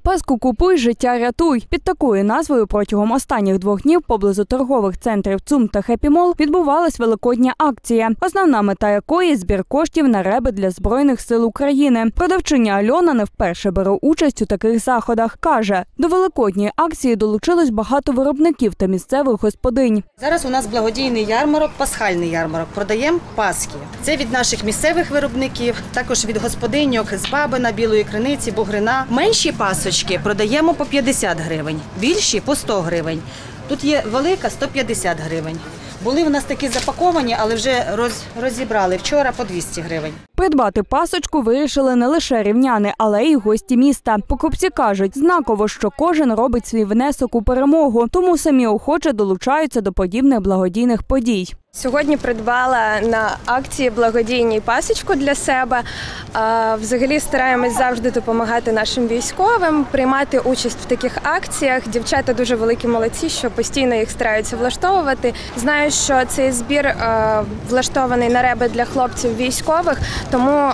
Паску купуй, життя рятуй. Під такою назвою протягом останніх 2 днів поблизу торгових центрів ЦУМ та Хеппі Молл відбувалась великодня акція, основна мета якої – збір коштів на реби для Збройних сил України. Продавчиня Альона не вперше бере участь у таких заходах. Каже, до великодньої акції долучилось багато виробників та місцевих господинь. Зараз у нас благодійний ярмарок, пасхальний ярмарок. Продаємо паски. Це від наших місцевих виробників, також від господиньок з Бабина, Білої Криниці, Бугрина. Менші пасочки продаємо по 50 гривень, більші – по 100 гривень. Тут є велика – 150 гривень. Були в нас такі запаковані, але вже розібрали вчора по 200 гривень. Придбати пасочку вирішили не лише рівняни, але й гості міста. Покупці кажуть, знаково, що кожен робить свій внесок у перемогу, тому самі охоче долучаються до подібних благодійних подій. Сьогодні придбала на акції благодійній пасочку для себе. Взагалі стараємось завжди допомагати нашим військовим, приймати участь в таких акціях. Дівчата дуже великі молодці, що постійно їх стараються влаштовувати. Знаю, що цей збір влаштований на реби для хлопців військових, тому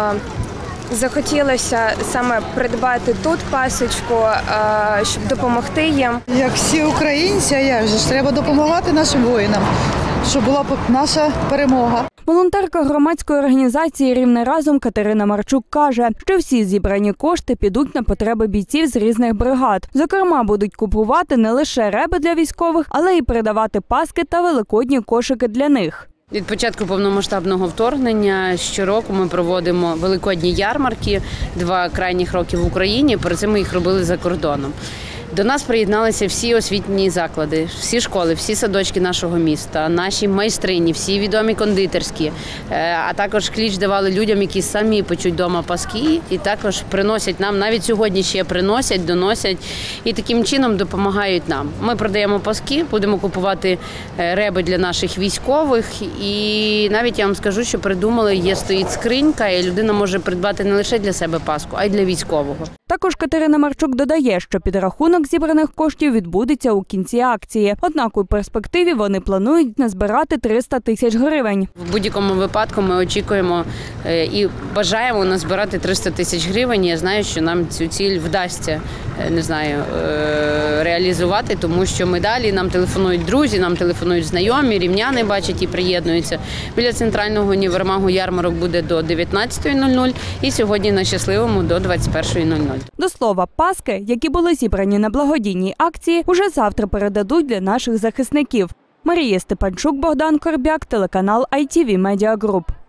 захотілося саме придбати тут пасочку, щоб допомогти їм. Як всі українці, а як же ж треба допомагати нашим воїнам, щоб була наша перемога. Волонтерка громадської організації «Рівне разом» Катерина Марчук каже, що всі зібрані кошти підуть на потреби бійців з різних бригад. Зокрема, будуть купувати не лише реби для військових, але й передавати паски та великодні кошики для них. Від початку повномасштабного вторгнення щороку ми проводимо великодні ярмарки, 2 крайніх роки в Україні, перед цим ми їх робили за кордоном. До нас приєдналися всі освітні заклади, всі школи, всі садочки нашого міста, наші майстрині, всі відомі кондитерські, а також кліч давали людям, які самі печуть вдома паски і також приносять нам, навіть сьогодні ще приносять, доносять і таким чином допомагають нам. Ми продаємо паски, будемо купувати реби для наших військових і навіть я вам скажу, що придумали, стоїть скринька і людина може придбати не лише для себе паску, а й для військового. Також Катерина Марчук додає, що підрахунок зібраних коштів відбудеться у кінці акції. Однак у перспективі вони планують назбирати 300 тисяч гривень. В будь-якому випадку ми очікуємо і бажаємо назбирати 300 тисяч гривень. Я знаю, що нам цю ціль вдасться, реалізувати, тому що ми далі, нам телефонують друзі, нам телефонують знайомі, рівняни бачать і приєднуються. Біля центрального універмагу ярмарок буде до 19:00 і сьогодні на Щасливому до 21:00. До слова, паски, які були зібрані на благодійній акції, уже завтра передадуть для наших захисників. Марія Степанчук, Богдан Корбяк, телеканал ITV Media Group.